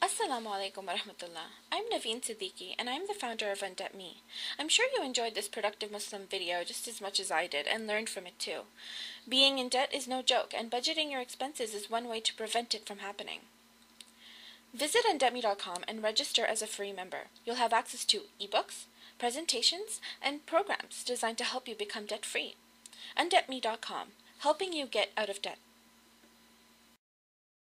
Assalamu alaikum warahmatullah. I'm Naveen Siddiqui and I'm the founder of UndebtMe. I'm sure you enjoyed this productive Muslim video just as much as I did and learned from it too. Being in debt is no joke and budgeting your expenses is one way to prevent it from happening. Visit UndebtMe.com and register as a free member. You'll have access to ebooks, presentations, and programs designed to help you become debt-free. UndebtMe.com, helping you get out of debt.